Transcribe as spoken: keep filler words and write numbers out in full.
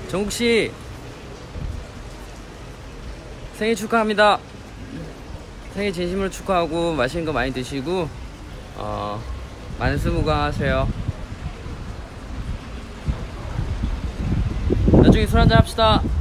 정국씨 생일 축하합니다. 생일 진심으로 축하하고 맛있는 거 많이 드시고 어, 만수무강 하세요. 나중에 술 한잔 합시다.